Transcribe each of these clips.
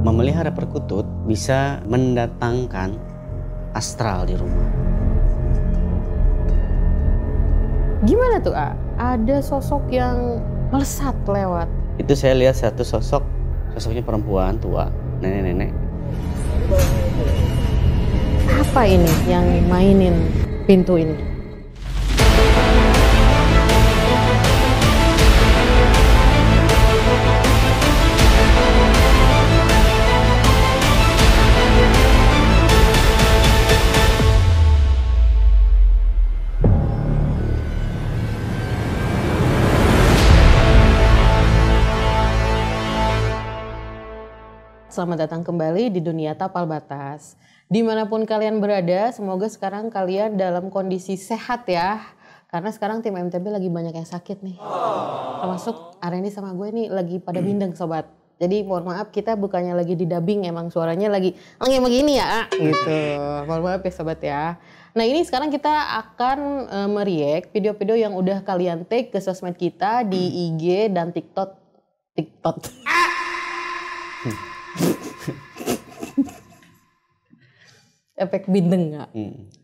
Memelihara perkutut bisa mendatangkan astral di rumah. Gimana tuh, A? Ada sosok yang melesat lewat. Itu saya lihat satu sosoknya perempuan tua, nenek-nenek. Apa ini yang mainin pintu ini? Selamat datang kembali di Dunia Tapal Batas. Dimanapun kalian berada, semoga sekarang kalian dalam kondisi sehat ya. Karena sekarang tim MTB lagi banyak yang sakit nih. Termasuk Areni sama gue nih lagi pada bindeng sobat. Jadi mohon maaf, kita bukannya lagi di dubbing, emang suaranya lagi begini ya gitu. Mohon maaf ya sobat ya. Nah ini sekarang kita akan mereact video-video yang udah kalian take ke sosmed kita di IG dan TikTok. Efek bindeng nggak?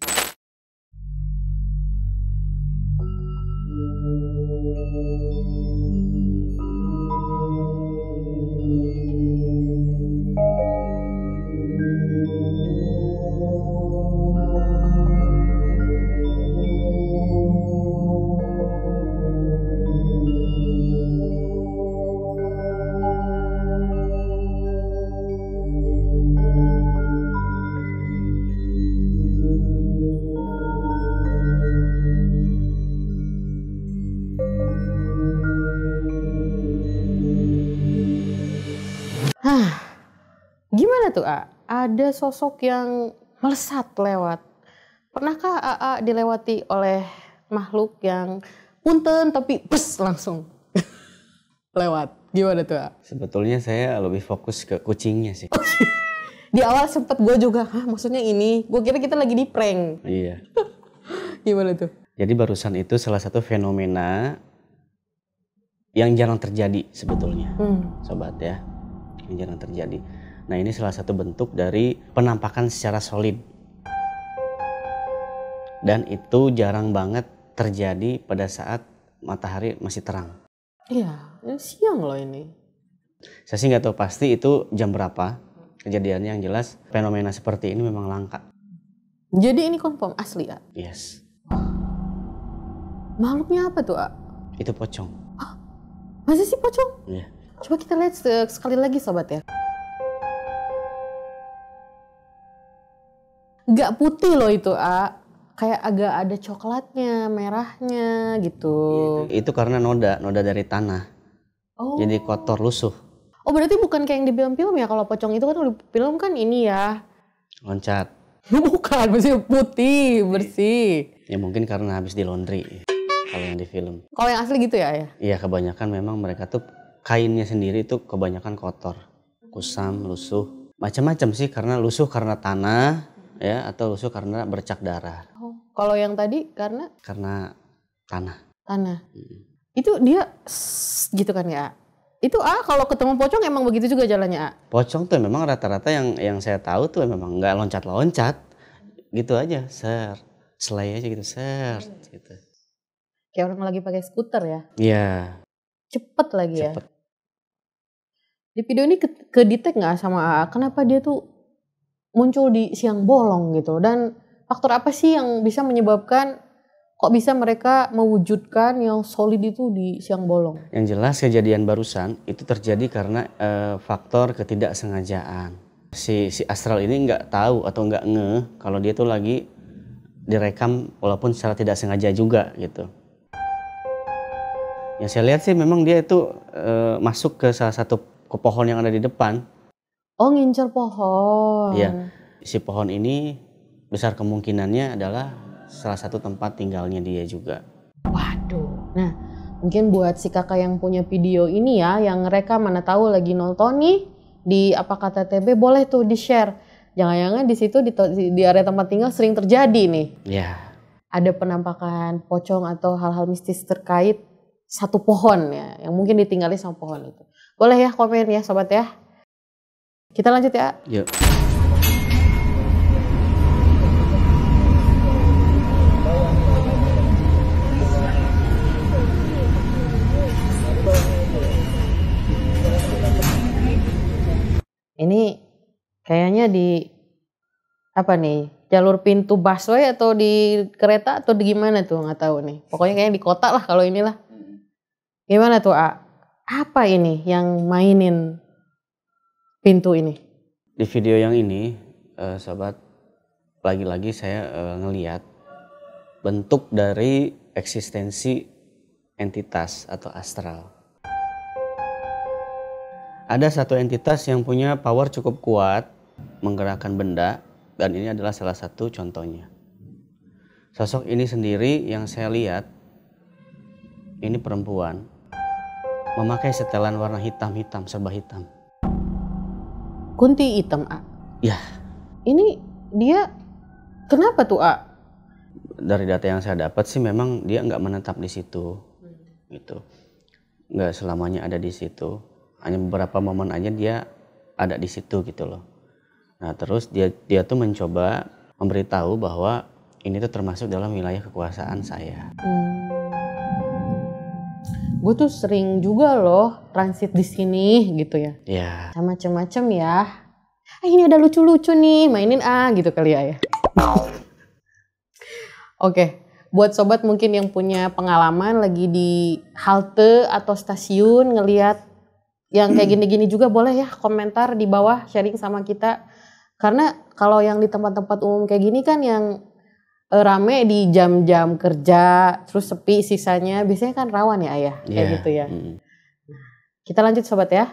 Gimana tuh, A? Ada sosok yang melesat lewat. Pernahkah AA dilewati oleh makhluk yang punten tapi langsung lewat? Gimana tuh, A? Sebetulnya saya lebih fokus ke kucingnya sih. Di awal sempet gue juga, maksudnya ini? Gue kira kita lagi di prank. Iya. Gimana tuh? Jadi barusan itu salah satu fenomena yang jarang terjadi sebetulnya, sobat ya. Yang jarang terjadi. Nah ini salah satu bentuk dari penampakan secara solid. Dan itu jarang banget terjadi pada saat matahari masih terang. Iya, siang loh ini. Saya sih nggak tahu pasti itu jam berapa kejadiannya, yang jelas fenomena seperti ini memang langka. Jadi ini confirm asli, A? Yes. Makhluknya apa tuh, A? Itu pocong. Masa sih pocong? Iya. Coba kita lihat sekali lagi sobat ya. Gak putih loh itu, A. Kayak agak ada coklatnya, merahnya gitu. Itu karena noda dari tanah. Oh. Jadi kotor, lusuh. Oh berarti bukan kayak yang di film-film ya? Kalau pocong itu kan di film kan ini ya. Loncat. Bukan, masih putih, bersih. Ya mungkin karena habis di laundry. Kalau yang di film. Kalau yang asli gitu ya? Iya, kebanyakan memang mereka tuh kainnya sendiri tuh kebanyakan kotor. Kusam, lusuh. Macam-macam sih, karena lusuh karena tanah ya, atau lusuh karena bercak darah. Oh, kalau yang tadi karena Tanah. Itu dia gitu kan ya? Itu A kalau ketemu pocong emang begitu juga jalannya, A? Pocong tuh memang rata-rata yang saya tahu tuh memang nggak loncat-loncat. Gitu aja, selai aja gitu, gitu. Kayak orang lagi pakai skuter ya? Iya. Cepet lagi ya? Cepet. Di video ini ke detect nggak sama A? Kenapa dia tuh muncul di siang bolong gitu? Dan faktor apa sih yang bisa menyebabkan kok bisa mereka mewujudkan yang solid itu di siang bolong? Yang jelas kejadian barusan itu terjadi karena faktor ketidaksengajaan. Si astral ini nggak tahu atau nggak ngeh kalau dia tuh lagi direkam walaupun secara tidak sengaja juga gitu. Yang saya lihat sih memang dia itu masuk ke salah satu pohon yang ada di depan. Oh, ngincer pohon. Iya, si pohon ini besar kemungkinannya adalah salah satu tempat tinggalnya dia juga. Waduh, nah mungkin buat si kakak yang punya video ini ya, yang ngerekam mana tahu lagi nonton nih di Apa Kata TB, boleh tuh di share. Jangan-jangan di situ di area tempat tinggal sering terjadi nih. Iya. Ada penampakan pocong atau hal-hal mistis terkait satu pohon ya, yang mungkin ditinggali sama pohon itu. Boleh ya komen ya sobat ya. Kita lanjut ya. Yuk. Ini kayaknya di apa nih? Jalur pintu busway atau di kereta atau di gimana tuh, nggak tahu nih. Pokoknya kayaknya di kota lah kalau inilah. Gimana tuh, A? Apa ini yang mainin pintu ini? Di video yang ini, sobat, lagi-lagi saya ngeliat bentuk dari eksistensi entitas atau astral. Ada satu entitas yang punya power cukup kuat menggerakkan benda, dan ini adalah salah satu contohnya. Sosok ini sendiri yang saya lihat, ini perempuan, memakai setelan warna hitam-hitam, serba hitam. Kunti hitam, A? Ya. Ini dia kenapa tuh, A? Dari data yang saya dapat sih memang dia nggak menetap di situ, gitu. Nggak selamanya ada di situ. Hanya beberapa momen aja dia ada di situ gitu loh. Nah terus dia tuh mencoba memberitahu bahwa ini tuh termasuk dalam wilayah kekuasaan saya. Gue tuh sering juga loh transit di sini gitu ya. Ya. Macam-macam ya. Ini ada lucu-lucu nih, mainin gitu kali ya. Oke, buat sobat mungkin yang punya pengalaman lagi di halte atau stasiun ngelihat yang kayak gini-gini juga boleh ya komentar di bawah, sharing sama kita. Karena kalau yang di tempat-tempat umum kayak gini kan yang rame di jam-jam kerja, terus sepi sisanya, biasanya kan rawan ya Ayah, kayak gitu ya. Kita lanjut sobat ya.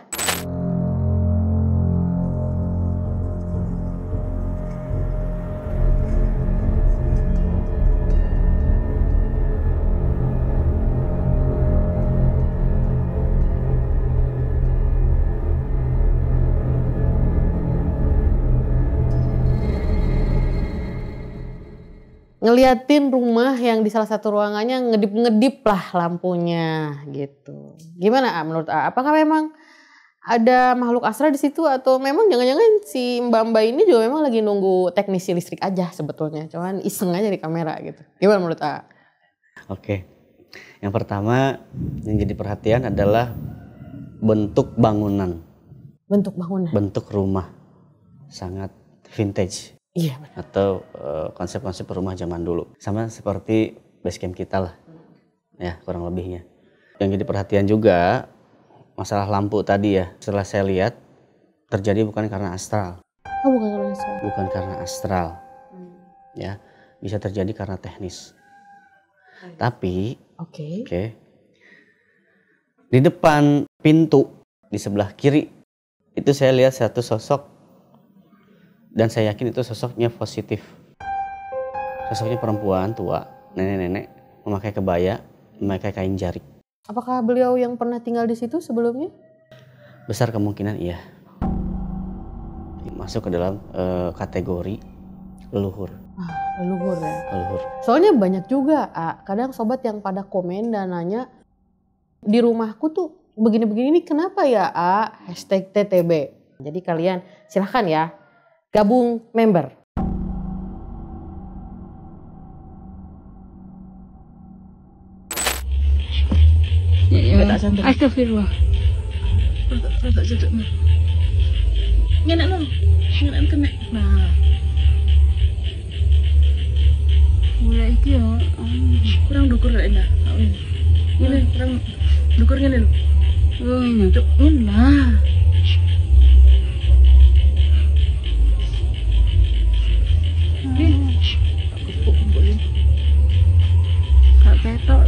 Ngeliatin rumah yang di salah satu ruangannya ngedip-ngedip lah lampunya gitu. Gimana menurut A? Apakah memang ada makhluk astral di situ atau memang jangan-jangan si mbak-mbak ini juga memang lagi nunggu teknisi listrik aja sebetulnya, cuman iseng aja di kamera gitu. Gimana menurut A? Oke, yang pertama yang jadi perhatian adalah bentuk bangunan. Bentuk bangunan? Bentuk rumah, sangat vintage. Iya. Atau konsep-konsep rumah zaman dulu. Sama seperti base camp kita lah, ya kurang lebihnya. Yang jadi perhatian juga masalah lampu tadi ya. Setelah saya lihat terjadi bukan karena astral. Oh, bukan karena astral. Bukan karena astral, ya bisa terjadi karena teknis. Tapi, oke, di depan pintu di sebelah kiri itu saya lihat satu sosok. Dan saya yakin itu sosoknya positif. Sosoknya perempuan tua, nenek-nenek, memakai kebaya, memakai kain jarik. Apakah beliau yang pernah tinggal di situ sebelumnya? Besar kemungkinan iya. Masuk ke dalam kategori leluhur. Leluhur ya? Leluhur. Soalnya banyak juga, kadang sobat yang pada komen dan nanya, di rumahku tuh begini-begini kenapa ya, #TTB. Jadi kalian silahkan ya. Gabung member. Astagfirullah. Rada cedek mah. Ngenak no. Ngenak kena. Nah. Mulai iki yo kurang dukur rek dah. Ini kurang dukur ngene lho. Oh, nyucuk lah. Kak ketok.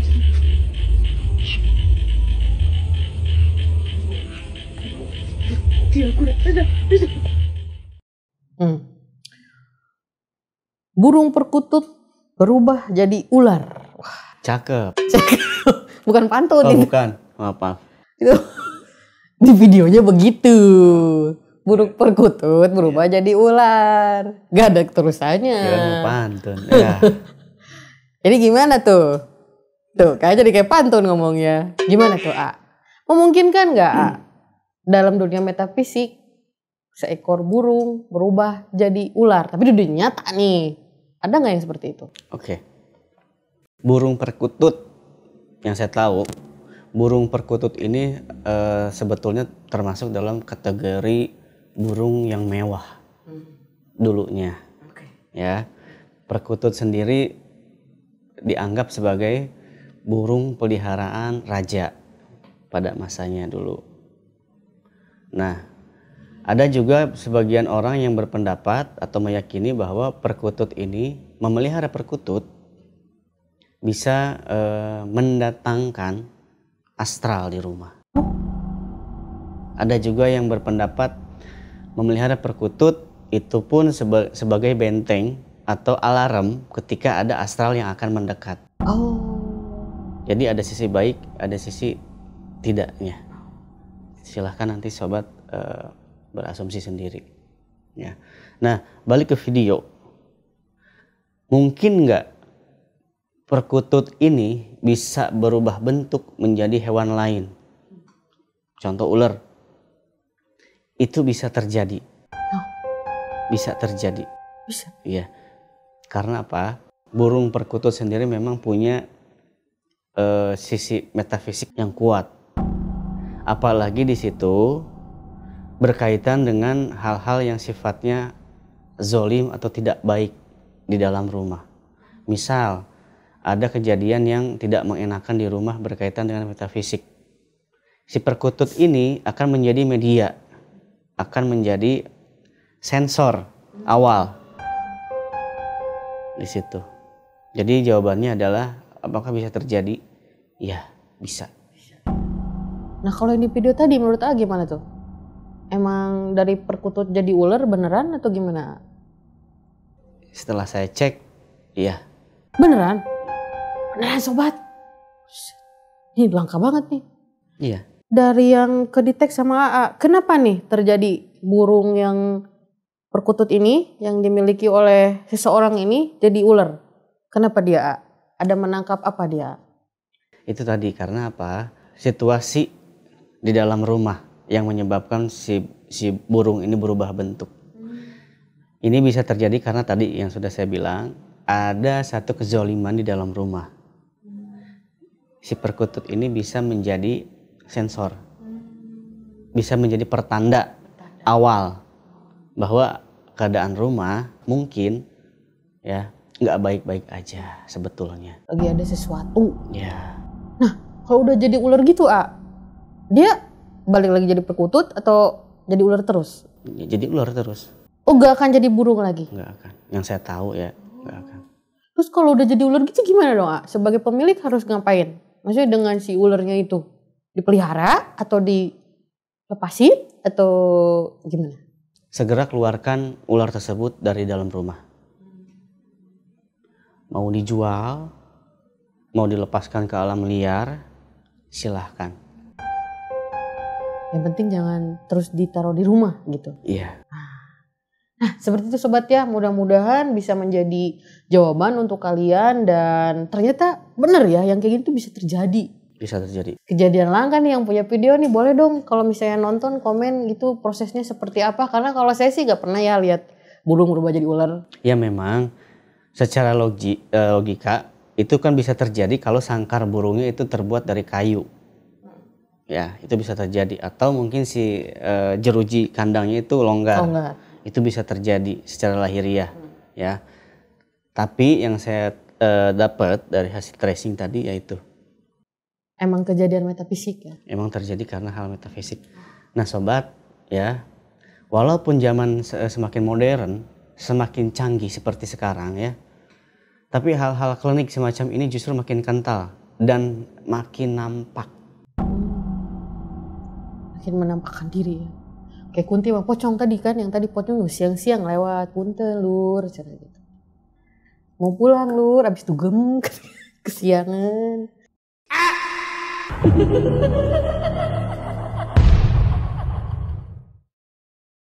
Burung perkutut berubah jadi ular. Wah, cakep. Bukan pantun. Oh, bukan. Maaf. Itu di videonya begitu. Burung perkutut berubah jadi ular. Gak ada terusannya. Kira pantun. Ya. Jadi gimana tuh? Tuh, kayak jadi kayak pantun ngomongnya. Gimana tuh, A? Memungkinkan nggak, A? Dalam dunia metafisik seekor burung berubah jadi ular. Tapi di dunia nyata nih, ada nggak yang seperti itu? Oke. Burung perkutut yang saya tahu, burung perkutut ini sebetulnya termasuk dalam kategori burung yang mewah dulunya. Ya, perkutut sendiri dianggap sebagai burung peliharaan raja pada masanya dulu. Nah, ada juga sebagian orang yang berpendapat atau meyakini bahwa perkutut ini, memelihara perkutut bisa mendatangkan astral di rumah. Ada juga yang berpendapat memelihara perkutut itu pun sebagai benteng atau alarm ketika ada astral yang akan mendekat. Oh. Jadi ada sisi baik, ada sisi tidaknya. Silahkan nanti sobat berasumsi sendiri. Ya. Nah, balik ke video. Mungkin nggak perkutut ini bisa berubah bentuk menjadi hewan lain? Contoh ular. Itu bisa terjadi. Bisa terjadi. Bisa. Iya. Karena apa? Burung perkutut sendiri memang punya sisi metafisik yang kuat. Apalagi di situ berkaitan dengan hal-hal yang sifatnya zolim atau tidak baik di dalam rumah. Misal, ada kejadian yang tidak mengenakan di rumah berkaitan dengan metafisik. Si perkutut ini akan menjadi media, akan menjadi sensor awal di situ. Jadi jawabannya adalah apakah bisa terjadi? Ya, bisa. Nah kalau yang di video tadi menurut A gimana tuh? Emang dari perkutut jadi ular beneran atau gimana? Setelah saya cek, iya. Beneran? Beneran sobat? Ini langka banget nih. Iya. Dari yang kedetek sama AA, kenapa nih terjadi burung yang perkutut ini yang dimiliki oleh seseorang ini jadi ular? Kenapa dia A? Ada menangkap apa dia? Itu tadi karena apa? Situasi di dalam rumah yang menyebabkan si burung ini berubah bentuk. Ini bisa terjadi karena tadi yang sudah saya bilang, ada satu kezoliman di dalam rumah. Si perkutut ini bisa menjadi sensor, bisa menjadi pertanda awal bahwa keadaan rumah mungkin ya nggak baik-baik aja sebetulnya. Lagi ada sesuatu. Ya. Nah kalau udah jadi ular gitu A, dia balik lagi jadi perkutut atau jadi ular terus? Jadi ular terus. Oh gak akan jadi burung lagi? Nggak akan. Yang saya tahu ya nggak akan. Terus kalau udah jadi ular gitu gimana dong A? Sebagai pemilik harus ngapain? Maksudnya dengan si ularnya itu dipelihara atau dilepasin atau gimana? Segera keluarkan ular tersebut dari dalam rumah. Mau dijual, mau dilepaskan ke alam liar, silahkan. Yang penting jangan terus ditaruh di rumah gitu. Iya. Nah seperti itu sobat ya, mudah-mudahan bisa menjadi jawaban untuk kalian dan ternyata bener ya yang kayak gitu bisa terjadi. Bisa terjadi. Kejadian langka nih yang punya video nih boleh dong kalau misalnya nonton komen gitu prosesnya seperti apa. Karena kalau saya sih gak pernah ya lihat burung berubah jadi ular. Ya memang secara logika itu kan bisa terjadi kalau sangkar burungnya itu terbuat dari kayu. Ya itu bisa terjadi. Atau mungkin si jeruji kandangnya itu longgar. Itu bisa terjadi secara lahiriah. Ya. Tapi yang saya dapat dari hasil tracing tadi yaitu emang kejadian metafisik ya? Emang terjadi karena hal metafisik. Nah sobat ya, walaupun zaman semakin modern, semakin canggih seperti sekarang ya, tapi hal-hal klinik semacam ini justru makin kental dan makin nampak. Makin menampakkan diri ya. Kayak Kunti sama Pocong tadi kan, yang tadi Pocong siang-siang lewat, Punten lur, cara gitu. Mau pulang lur, abis itu gem kesiangan.